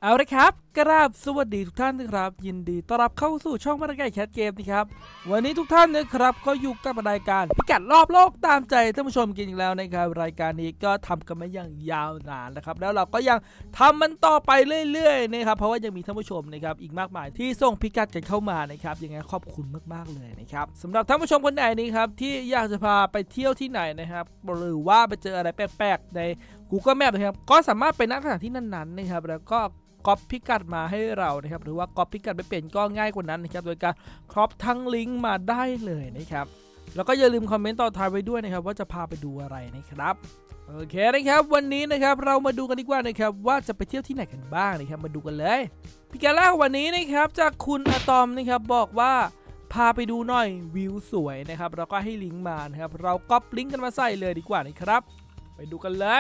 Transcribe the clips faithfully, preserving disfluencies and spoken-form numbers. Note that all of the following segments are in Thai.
เอาละครับกราบสวัสดีทุกท่านนะครับยินดีต้อนรับเข้าสู่ช่องมาตรการแคทเกมนะครับวันนี้ทุกท่านนะครับก็อยู่กับรายการพิกัดรอบโลกตามใจท่านผู้ชมกันอีกแล้วนะครับรายการนี้ก็ทำกันมาอย่างยาวนานนะครับแล้วเราก็ยังทำมันต่อไปเรื่อยๆนะครับเพราะว่ายังมีท่านผู้ชมนะครับอีกมากมายที่ส่งพิกัดกันเข้ามานะครับยังไงขอบคุณมากๆเลยนะครับสำหรับท่านผู้ชมคนไหนนี้ครับที่อยากจะพาไปเที่ยวที่ไหนนะครับหรือว่าไปเจออะไรแปลกๆใน Google Map นะครับก็สามารถไปณสถานที่นั้นๆนะครับแล้วก็ก๊อปพิกัดมาให้เรานะครับหรือว่าก๊อปพิกัดไปเปลี่ยนก็ง่ายกว่านั้นนะครับโดยการครอปทั้งลิงก์มาได้เลยนะครับแล้วก็อย่าลืมคอมเมนต์ต่อท้ายไว้ด้วยนะครับว่าจะพาไปดูอะไรนะครับโอเคนะครับวันนี้นะครับเรามาดูกันดีกว่านะครับว่าจะไปเที่ยวที่ไหนกันบ้างนะครับมาดูกันเลยพิกัดแรกวันนี้นะครับจากคุณอะตอมนะครับบอกว่าพาไปดูหน่อยวิวสวยนะครับเราก็ให้ลิงก์มานะครับเราก๊อปลิงก์กันมาใส่เลยดีกว่านะครับไปดูกันเลย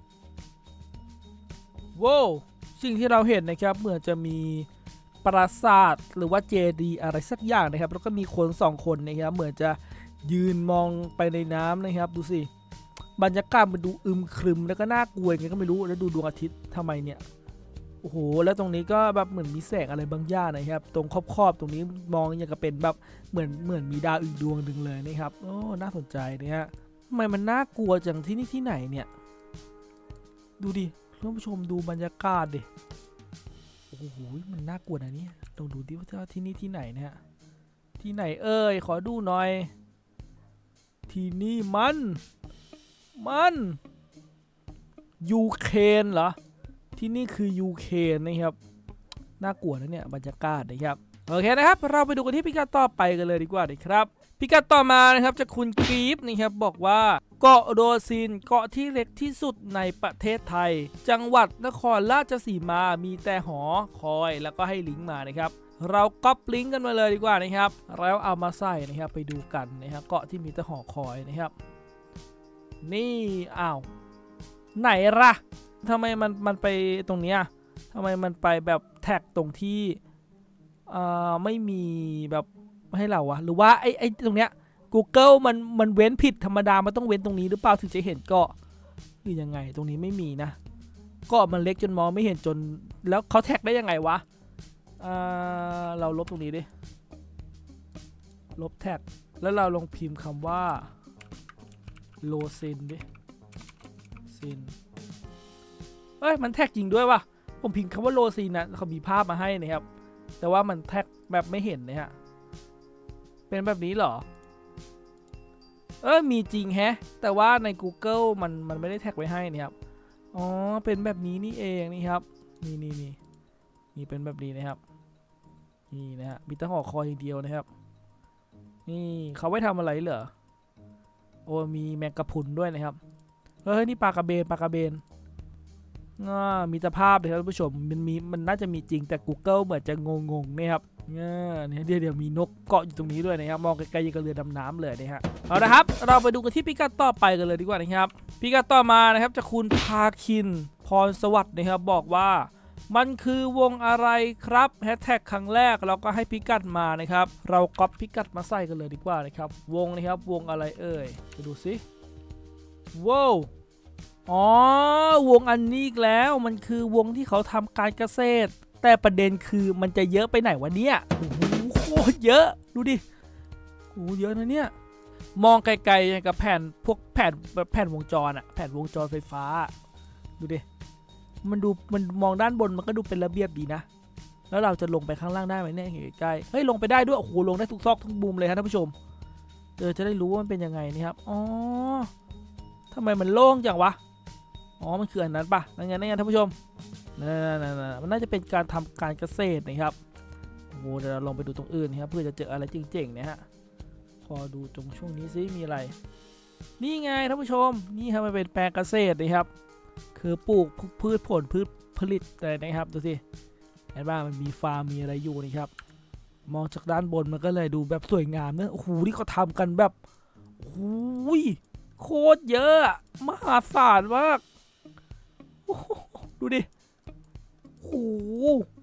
ว้าวสิ่งที่เราเห็นนะครับเหมือนจะมีปราสาทหรือว่าเจดีย์อะไรสักอย่างนะครับแล้วก็มีคนสองคนนะครับเหมือนจะยืนมองไปในน้ำนะครับดูสิบรรยากาศมันดูอึมครึมแล้วก็น่ากลัวยังไงก็ไม่รู้แล้วดูดวงอาทิตย์ทำไมเนี่ยโอ้โหแล้วตรงนี้ก็แบบเหมือนมีแสงอะไรบางอย่างนะครับตรงขอบๆตรงนี้มองอย่างกับเป็นแบบเหมือนเหมือนมีดาวอีกดวงหนึ่งเลยนะครับโอ้น่าสนใจนะฮะทำไมมันน่ากลัวจังที่นี่ที่ไหนเนี่ยดูดิท่านผู้ชมดูบรรยากาศดิโอ้โหมันน่ากลัวนะเนี่ยลองดูดิว่าที่นี่ที่ไหนเนี่ยที่ไหนเอ่ยขอดูหน่อยที่นี่มันมันยูเครนเหรอที่นี่คือยูเครนนะครับน่ากลัวนะเนี่ยบรรยากาศนะครับโอเคนะครับเราไปดูกันที่พิกัดต่อไปกันเลยดีกว่านะครับพิกัดต่อมานะครับจากคุณกรีฟนะครับบอกว่าเกาะโรซินเกาะที่เล็กที่สุดในประเทศไทยจังหวัดนครราชสีมามีแต่หอคอยแล้วก็ให้ลิงก์มานะครับเราก๊อปลิงก์กันมาเลยดีกว่านะครับแล้วเอามาใส่นะครับไปดูกันนะครับเกาะที่มีแต่หอคอยนะครับนี่อ้าวไหนล่ะทำไมมันมันไปตรงเนี้ยทำไมมันไปแบบแท็กตรงที่อ่าไม่มีแบบให้เราวะหรือว่าไอ้ไอ้ตรงเนี้ย Google มันมันเว้นผิดธรรมดามันต้องเว้นตรงนี้หรือเปล่าถึงจะเห็นเกาะหรือยังไงตรงนี้ไม่มีนะเกาะมันเล็กจนมองไม่เห็นจนแล้วเขาแท็กได้ยังไงวะอ่าเราลบตรงนี้ดิลบแท็กแล้วเราลองพิมพ์คำว่าโลซินดิซินเอ้ยมันแท็กจริงด้วยวะผมพิมพ์คำว่าโลซินนะเขามีภาพมาให้นะครับแต่ว่ามันแท็กแบบไม่เห็นนะฮะเป็นแบบนี้เหรอเออมีจริงแฮะแต่ว่าใน Google มันมันไม่ได้แท็กไว้ให้นะครับอ๋อเป็นแบบนี้นี่เองนี่ครับนี่นี่นี่นี่เป็นแบบนี้นะครับนี่นะฮะมีแต่หอคอยอย่างเดียวนะครับนี่เขาไว้ทำอะไรเหรอโอ้มีแมงกะพรุนด้วยนะครับเฮ้ยนี่ปลากระเบนปลากระเบนมีสภาพเลยครับท่านผู้ชมมันมีมันน่าจะมีจริงแต่ Google เหมือนจะงงๆนะครับเนี่ยเดี๋ยวเดี๋ยวมีนกเกาะอยู่ตรงนี้ด้วยนะครับมองไกลๆยังกับเรือดำน้ำเลยนะฮะเอาละครับเราไปดูกันที่พิกัดต่อไปกันเลยดีกว่านะครับพิกัดต่อมานะครับจากคุณพาคินพรสวัสดิ์นะครับบอกว่ามันคือวงอะไรครับแฮชแท็กครั้งแรกเราก็ให้พิกัดมานะครับเราก๊อปพิกัดมาใส่กันเลยดีกว่านะครับวงนะครับวงอะไรเอ่ยไปดูสิว้าวอ๋อวงอันนี้อีกแล้วมันคือวงที่เขาทำการเกษตรแต่ประเด็นคือมันจะเยอะไปไหนวะเนี่ยโอ้โหโคตรเยอะดูดิโอ้เยอะนะเนี่ยมองไกลๆกับแผ่นพวกแผ่นแผ่นวงจรอะแผ่นวงจรไฟฟ้าดูดิมันดูมันมองด้านบนมันก็ดูเป็นระเบียบดีนะแล้วเราจะลงไปข้างล่างได้ไหมเนี่ยใกล้ๆเฮ้ยลงไปได้ด้วยโอ้โหลงได้ทุกซอกทุกมุมเลยครับท่านผู้ชมเออจะได้รู้ว่ามันเป็นยังไงนี่ครับอ๋อทำไมมันโล่งจังวะอ๋อมันคืออันนั้นปะนั่นไงนั่นไงท่านผู้ชมนั่นๆมันน่าจะเป็นการทำการเกษตรนะครับโอ้โหเดี๋ยวเราลองไปดูตรงอื่นครับเพื่อจะเจออะไรเจ๋งๆนะฮะพอดูตรงช่วงนี้ซิมีอะไรนี่ไงท่านผู้ชมนี่ครับมันเป็นแปลงเกษตรนะครับคือปลูกพืชผลพืชผลิตอะไรนะครับดูสิเห็นป่ะมันมีฟาร์มมีอะไรอยู่นี่ครับมองจากด้านบนมันก็เลยดูแบบสวยงามนะโอ้โหนี่เขาทำกันแบบโอ้ยโคตรเยอะมหาศาลมากดูดิโอ้โห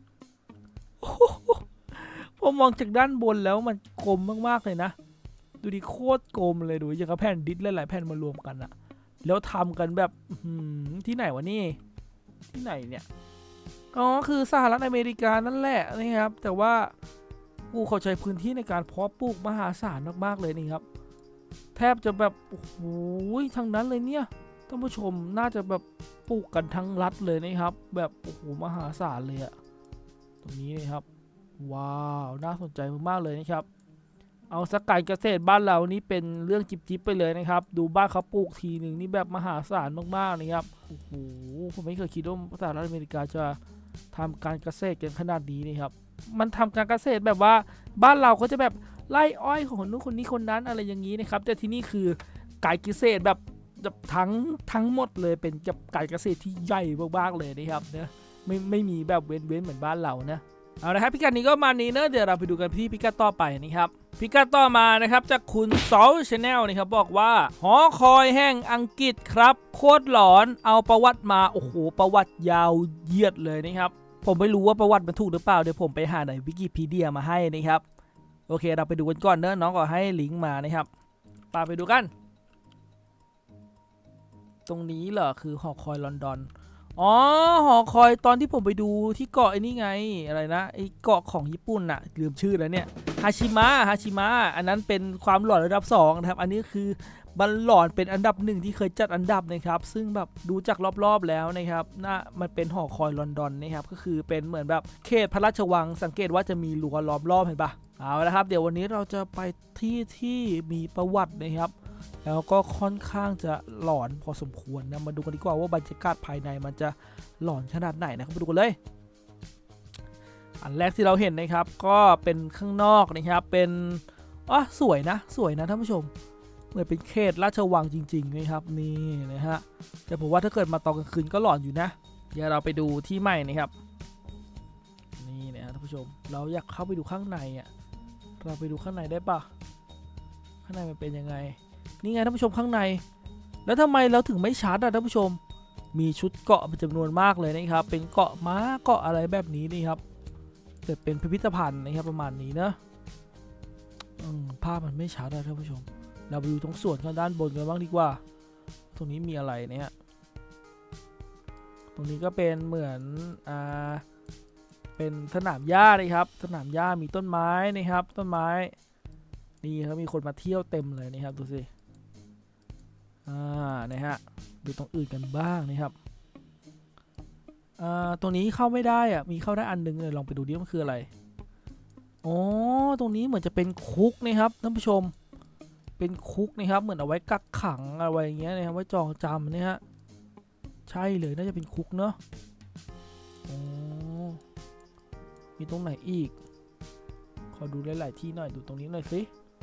พอมองจากด้านบนแล้วมันกลมมากๆเลยนะดูดิโคตรกลมเลยดูอย่างกับแผ่นดิสหลายๆแผ่นมารวมกันอะแล้วทำกันแบบที่ไหนวะนี่ที่ไหนเนี่ยอ๋อคือสหรัฐอเมริกานั่นแหละนะครับแต่ว่ากูเขาใช้พื้นที่ในการเพาะปลูกมหาศาลมากๆเลยนี่ครับแทบจะแบบโอ้โหทั้งนั้นเลยเนี่ยท่านผู้ชมน่าจะแบบปลูกกันทั้งรัฐเลยนะครับแบบโอ้โหมหาศาลเลยอะตรงนี้นะครับว้าวน่าสนใจมากๆเลยนะครับเอาสักการเกษตรบ้านเรานี่เป็นเรื่องจิบๆไปเลยนะครับดูบ้านเขาปลูกทีหนึ่งนี่แบบมหาศาลมากๆนะครับโอ้โหผมไม่เคยคิดว่าสหรัฐอเมริกาจะทำการเกษตรกันขนาดนี้นะครับมันทำการเกษตรแบบว่าบ้านเราก็จะแบบไล่อ้อยของคนนู้นคนนี้คนนั้นอะไรอย่างนี้นะครับแต่ที่นี่คือการเกษตรแบบทั้งทั้งหมดเลยเป็นการเกษตรที่ใหญ่มากๆเลยนะครับนะไม่ไม่มีแบบเว้นๆเหมือนบ้านเรานะเอาละครับพิกัดนี้ก็มานี้เนอะเดี๋ยวเราไปดูกันที่พิกัดต่อไปนะครับพิกัดต่อมานะครับจากคุณซอลชาแนลนะครับบอกว่าหอคอยแห่งอังกฤษครับโคตรหลอนเอาประวัติมาโอ้โหประวัติยาวเหยียดเลยนะครับผมไม่รู้ว่าประวัติมันถูกหรือเปล่าเดี๋ยวผมไปหาในวิกิพีเดียมาให้นะครับโอเคเราไปดูกันก่อนเนอะน้องก็ให้ลิงก์มานะครับไปไปดูกันตรงนี้เหรอคือหอคอยลอนดอนอ๋อหอคอยตอนที่ผมไปดูที่เกาะไอ้นี่ไงอะไรนะไอ้เกาะของญี่ปุ่นน่ะลืมชื่อแล้วเนี่ยฮาชิมะฮาชิมะอันนั้นเป็นความหลอนระดับสองนะครับอันนี้คือมันหลอนเป็นอันดับหนึ่งที่เคยจัดอันดับนะครับซึ่งแบบดูจากรอบๆแล้วนะครับน่ามันเป็นหอคอยลอนดอนนะครับก็คือเป็นเหมือนแบบเขตพระราชวังสังเกตว่าจะมีรั้วล้อมรอบเห็นปะเอาละครับเดี๋ยววันนี้เราจะไปที่ที่มีประวัตินะครับแล้วก็ค่อนข้างจะหลอนพอสมควรนะมาดูกันดีกว่าว่าบรรยากาศภายในมันจะหลอนขนาดไหนนะครับมาดูกันเลยอันแรกที่เราเห็นนะครับก็เป็นข้างนอกนะครับเป็นอ๋อสวยนะสวยนะท่านผู้ชมเหมือนเป็นเขตราชวังจริงๆนะครับนี่นะฮะแต่ผมว่าถ้าเกิดมาตอนกลางคืนก็หลอนอยู่นะเดี๋ยวเราไปดูที่ใหม่นะครับนี่นะท่านผู้ชมเราอยากเข้าไปดูข้างในอ่ะเราไปดูข้างในได้ปะข้างในมันเป็นยังไงนี่ไงท่านผู้ชมข้างในแล้วทำไมเราถึงไม่ชาร์จอ่ะท่านผู้ชมมีชุดเกาะเป็นจำนวนมากเลยนะครับเป็นเกาะม้าเกาะอะไรแบบนี้นี่ครับเกิดเป็นพิพิธภัณฑ์นะครับประมาณนี้นะภาพมันไม่ชัดนะท่านผู้ชมเราไปดูตรงส่วนข้างด้านบนกันบ้างดีกว่าตรงนี้มีอะไรเนี่ยตรงนี้ก็เป็นเหมือนอ่าเป็นสนามหญ้าเลยครับสนามหญ้ามีต้นไม้นะครับต้นไม้นี่ครับมีคนมาเที่ยวเต็มเลยนะครับดูสิอ่านะฮะดูตรงอื่นกันบ้างนะครับอ่าตรงนี้เข้าไม่ได้อ่ะมีเข้าได้อันนึงเลยลองไปดูดิมันคืออะไรอ๋อตรงนี้เหมือนจะเป็นคุกนะครับท่านผู้ชมเป็นคุกนะครับเหมือนเอาไว้กักขังอะไรอย่างเงี้ยนะครับไว้จองจำเนี่ยฮะใช่เลยน่าจะเป็นคุกเนาะอ๋อมีตรงไหนอีกขอดูหลายๆที่หน่อยดูตรงนี้หน่อยสิ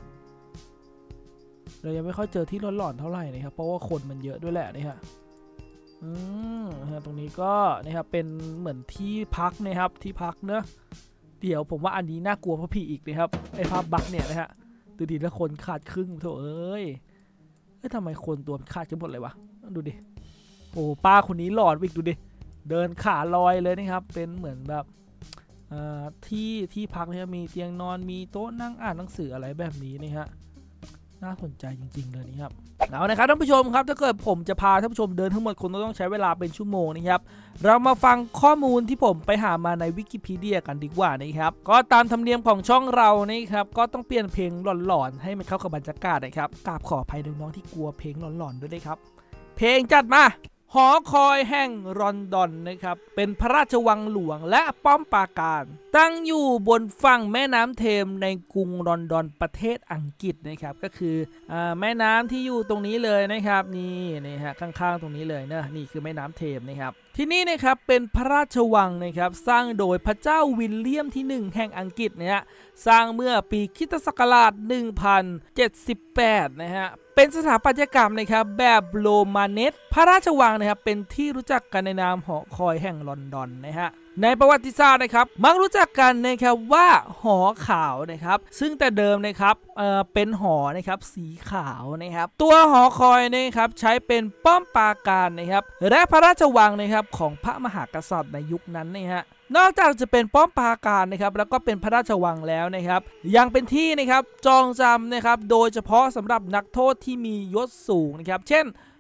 เรายังไม่ค่อยเจอที่หลอนๆเท่าไหร่นะครับเพราะว่าคนมันเยอะด้วยแหละนี่ฮะอืมตรงนี้ก็นะครับเป็นเหมือนที่พักนะครับที่พักเนอะเดี๋ยวผมว่าอันนี้น่ากลัวเพราะผีอีกนะครับไอ้ภาพบักเนี่ยนะฮะดูดิแล้วคนขาดครึ่งโถเอ้ยเอ้ยทำไมคนตัวขาดกันหมดเลยวะดูดิโอ้ป้าคนนี้หลอนอีกดูดิเดินขาลอยเลยนะครับเป็นเหมือนแบบที่ที่พักเนี่ยมีเตียงนอนมีโต๊ะนั่งอ่านหนังสืออะไรแบบนี้นะฮะน่าสนใจจริงๆเลยนี่ครับแล้วนะครับท่านผู้ชมครับถ้าเกิดผมจะพาท่านผู้ชมเดินทั้งหมดคงต้องใช้เวลาเป็นชั่วโมงนะครับเรามาฟังข้อมูลที่ผมไปหามาในวิกิพีเดียกันดีกว่านะครับก็ตามธรรมเนียมของช่องเรานี่ครับก็ต้องเปลี่ยนเพลงหลอนๆให้มันเข้ากับบรรยากาศนะครับกราบขออภัยน้องๆที่กลัวเพลงหลอนๆด้วยนะครับเพลงจัดมาหอคอยแห่งลอนดอนนะครับเป็นพระราชวังหลวงและป้อมปราการตั้งอยู่บนฝั่งแม่น้ำเทมในกรุงลอนดอนประเทศอังกฤษนะครับก็คืออ่าแม่น้ำที่อยู่ตรงนี้เลยนะครับนี่นี่ฮะข้างๆตรงนี้เลยนะนี่คือแม่น้ำเทมนะครับที่นี่นะครับเป็นพระราชวังนะครับสร้างโดยพระเจ้าวิลเลียมที่หนึ่งแห่งอังกฤษนะฮะสร้างเมื่อปีคริสตศักราชหนึ่งพันเจ็ดสิบแปดนะฮะเป็นสถาปัตยกรรมนะครับแบบโรมาเนสพระราชวังนะครับเป็นที่รู้จักกันในนามหอคอยแห่งลอนดอนนะฮะในประวัติศาสตร์นะครับมักรู้จักกันนะครับว่าหอขาวนะครับซึ่งแต่เดิมนะครับเอ่อเป็นหอนะครับสีขาวนะครับตัวหอคอยนะครับใช้เป็นป้อมปราการนะครับและพระราชวังนะครับของพระมหากษัตริย์ในยุคนั้นนะฮะนอกจากจะเป็นป้อมปราการนะครับแล้วก็เป็นพระราชวังแล้วนะครับยังเป็นที่นะครับจองจำนะครับโดยเฉพาะสำหรับนักโทษที่มียศสูงนะครับเช่น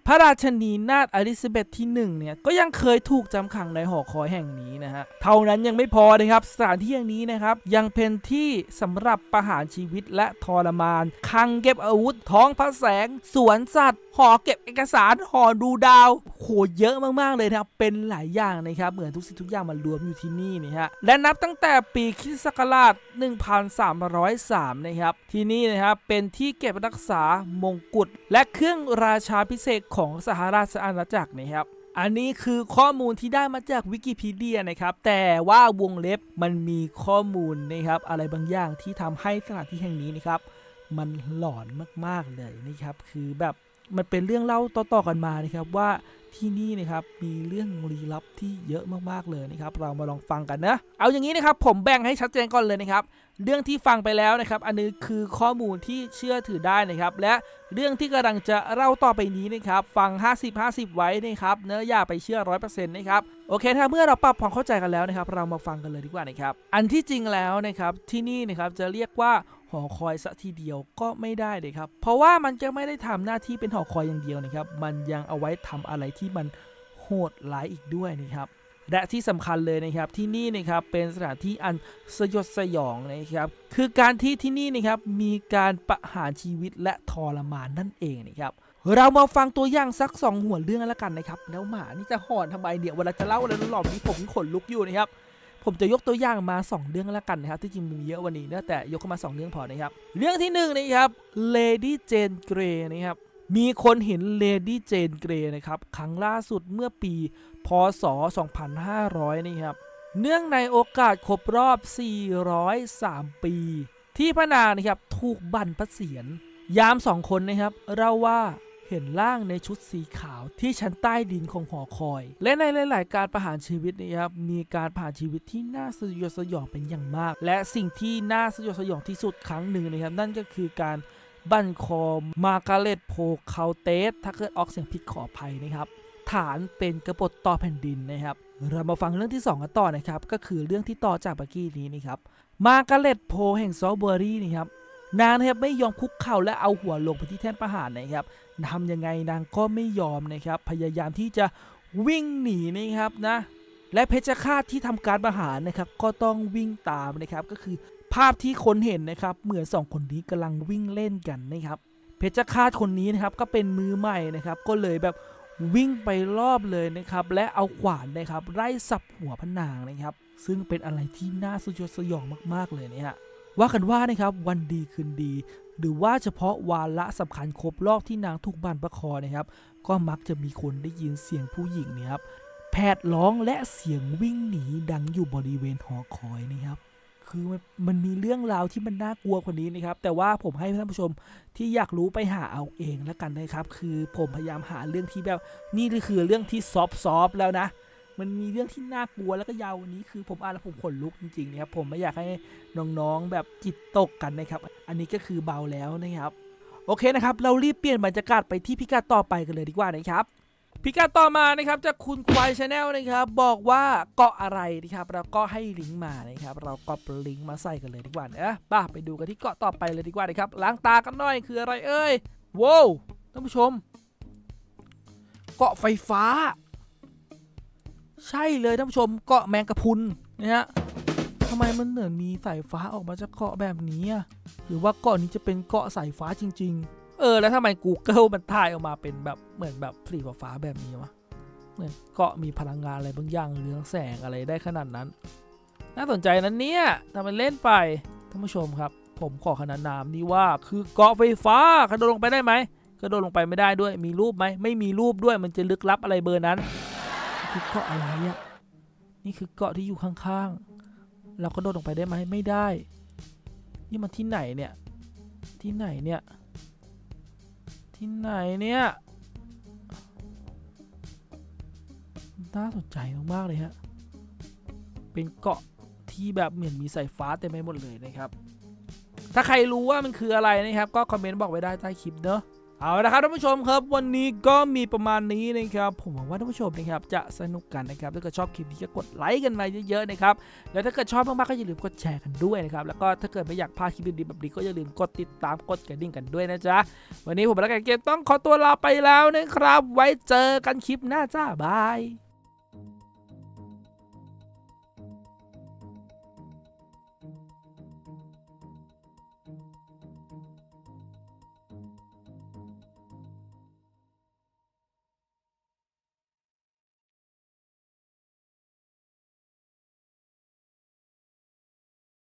พระราชินีนาถอลิซาเบธที่หนึ่งเนี่ยก็ยังเคยถูกจำขังในหอคอยแห่งนี้นะฮะเท่านั้นยังไม่พอนะครับสถานที่แห่งนี้นะครับยังเป็นที่สำหรับประหารชีวิตและทรมานคลังเก็บอาวุธท้องพระแสงสวนสัตว์หอเก็บเอกสารหอดูดาวโหเยอะมากๆเลยนะครับเป็นหลายอย่างนะครับเหมือนทุกสิ่งทุกอย่างมันรวมอยู่ที่นี่นะฮะและนับตั้งแต่ปีคริสต์ศักราชหนึ่งพันสามร้อยสามนะครับที่นี่นะครับเป็นที่เก็บรักษามงกุฎและเครื่องราชาภิเษกของสหราชอาณาจักรนะครับอันนี้คือข้อมูลที่ได้มาจากวิกิพีเดียนะครับแต่ว่าวงเล็บมันมีข้อมูลนะครับอะไรบางอย่างที่ทำให้สถานที่แห่งนี้นะครับมันหลอนมากๆเลยนะครับคือแบบมันเป็นเรื่องเล่าต่อๆกันมานะครับว่าที่นี่นะครับมีเรื่องลี้ลับที่เยอะมากๆเลยนะครับเรามาลองฟังกันนะเอาอย่างนี้นะครับผมแบ่งให้ชัดเจนก่อนเลยนะครับเรื่องที่ฟังไปแล้วนะครับอันนี้คือข้อมูลที่เชื่อถือได้นะครับและเรื่องที่กำลังจะเล่าต่อไปนี้นะครับฟัง ห้าสิบ ห้าสิบ ไว้นะครับเนื้ออย่าไปเชื่อ ร้อยเปอร์เซ็นต์ นะครับโอเคถ้าเมื่อเราปรับความเข้าใจกันแล้วนะครับเรามาฟังกันเลยดีกว่านะครับอันที่จริงแล้วนะครับที่นี่นะครับจะเรียกว่าหอคอยซะทีเดียวก็ไม่ได้เลยครับเพราะว่ามันจะไม่ได้ทำหน้าที่เป็นหอคอยอย่างเดียวนะครับมันยังเอาไว้ทำอะไรที่มันโหดร้ายอีกด้วยนะครับและที่สำคัญเลยนะครับที่นี่นะครับเป็นสถานที่อันสยดสยองนะครับคือการที่ที่นี่นะครับมีการประหารชีวิตและทรมานนั่นเองนะครับเรามาฟังตัวอย่างสักสองหัวเรื่องแล้วกันนะครับแล้วหมานี่จะหอนทำไมเดี๋ยวเวลาจะเล่าอะไรหลอนนี้ผมขนลุกอยู่นะครับผมจะยกตัวอย่างมาสองเรื่องแล้วกันนะครับที่จริงมีเยอะวันนี้นะแต่ยกขึ้นมาสองเรื่องพอนะครับเรื่องที่หนึ่งนะครับ Lady Jane Grey นะครับมีคนเห็น Lady Jane Grey นะครับครั้งล่าสุดเมื่อปีพ.ศ. สองพันห้าร้อยนี่ครับเนื่องในโอกาสครบรอบสี่ร้อยสามปีที่พระนางนะครับถูกบั่นพระเศียรยามสองคนนะครับเล่าว่าเห็นร่างในชุดสีขาวที่ชั้นใต้ดินของหอคอยและในหลายๆการประหารชีวิตนะครับมีการประหารชีวิตที่น่าสยดสยองเป็นอย่างมากและสิ่งที่น่าสยดสยองที่สุดครั้งหนึ่งนะครับนั่นก็คือการบั่นคอมาร์กาเร็ตโพคาเตสถ้าเกิดออกเสียงผิดขออภัยนะครับฐานเป็นกบฏต่อแผ่นดินนะครับเรามาฟังเรื่องที่สองกันต่อนะครับก็คือเรื่องที่ต่อจากเมื่อกี้นี้นะครับมาร์กาเร็ตโพแห่งซอลเบอรี่นะครับนางนะครับไม่ยอมคุกเข่าและเอาหัวลงไปที่แท่นประหารนะครับทำยังไงนางก็ไม่ยอมนะครับพยายามที่จะวิ่งหนีนะครับนะและเพชฌฆาตที่ทำการประหารนะครับก็ต้องวิ่งตามนะครับก็คือภาพที่คนเห็นนะครับเหมือนสองคนนี้กำลังวิ่งเล่นกันนะครับเพชฌฆาตคนนี้นะครับก็เป็นมือใหม่นะครับก็เลยแบบวิ่งไปรอบเลยนะครับและเอาขวานนะครับไล่สับหัวพระนางนะครับซึ่งเป็นอะไรที่น่าสยดสยองมากๆเลยเนี่ยว่ากันว่านะครับวันดีคืนดีหรือว่าเฉพาะวาระสำคัญครบรอบที่นางถูกบั่นประคอนะครับก็มักจะมีคนได้ยินเสียงผู้หญิงเนี่ยครับแผดร้องและเสียงวิ่งหนีดังอยู่บริเวณหอคอยนะครับคือมันมีเรื่องราวที่มันน่ากลัวกว่านี้นะครับแต่ว่าผมให้ท่านผู้ชมที่อยากรู้ไปหาเอาเองแล้วกันนะครับคือผมพยายามหาเรื่องที่แบบนี่คือเรื่องที่ซอฟซอฟแล้วนะมันมีเรื่องที่น่ากลัวแล้วก็ยาววันนี้คือผมอ่านแล้วผมขนลุกจริงๆนะครับผมไม่อยากให้น้องๆแบบจิตตกกันนะครับอันนี้ก็คือเบาแล้วนะครับโอเคนะครับเรารีบเปลี่ยนบรรยากาศไปที่พิกัดต่อไปกันเลยดีกว่านะครับพิกัดต่อมานะครับจากคุณควายชาแนลนะครับบอกว่าเกาะอะไรนะครับแล้วก็ให้ลิงก์มานะครับเราก็ลิงก์มาใส่กันเลยดีกว่านะป่ะไปดูกันที่เกาะต่อไปเลยดีกว่านะครับล้างตากันหน่อยคืออะไรเอ้ยว้าวท่านผู้ชมเกาะไฟฟ้าใช่เลยท่านผู้ชมเกาะแมงกะพรุนนะฮะทำไมมันเหมือนมีสายฟ้าออกมาจากเกาะแบบนี้หรือว่าเกาะนี้จะเป็นเกาะสายฟ้าจริงๆเออแล้วทำไม Google มันถ่ายออกมาเป็นแบบเหมือนแบบสีฟ้าแบบนี้วะเหมือนเกาะมีพลังงานอะไรบางอย่างเรืองแสงอะไรได้ขนาดนั้นน่าสนใจนั้นเนี่ยทำมันเล่นไปท่านผู้ชมครับผมขอขนานนามนี้ว่าคือเกาะไฟฟ้ากระโดดลงไปได้ไหมกระโดดลงไปไม่ได้ด้วยมีรูปไหมไม่มีรูปด้วยมันจะลึกลับอะไรเบอร์นั้นคือเกาะอะไรอ่ะนี่คือเกาะที่อยู่ข้างๆเราก็โดดลงไปได้ไหมไม่ได้นี่มันที่ไหนเนี่ยที่ไหนเนี่ยที่ไหนเนี่ยน่าสนใจมากๆเลยฮะเป็นเกาะที่แบบเหมือนมีสายฟ้าเต็มไปหมดเลยนะครับถ้าใครรู้ว่ามันคืออะไรนะครับก็คอมเมนต์บอกไว้ได้ใต้คลิปเนอะเอาละครับท่านผู้ชมครับวันนี้ก็มีประมาณนี้นะครับผมหวังว่าท่านผู้ชมนะครับจะสนุกกันนะครับถ้าเกิดชอบคลิปนี้ก็กดไลค์กันมาเยอะๆนะครับแล้วถ้าเกิดชอบมากๆก็อย่าลืมกดแชร์กันด้วยนะครับแล้วก็ถ้าเกิดไม่อยากพลาดคลิปดีๆแบบนี้ก็อย่าลืมกดติดตามกดกระดิ่งกันด้วยนะจ๊ะวันนี้ผมและกันเกมต้องขอตัวลาไปแล้วนะครับไว้เจอกันคลิปหน้าจ้าบาย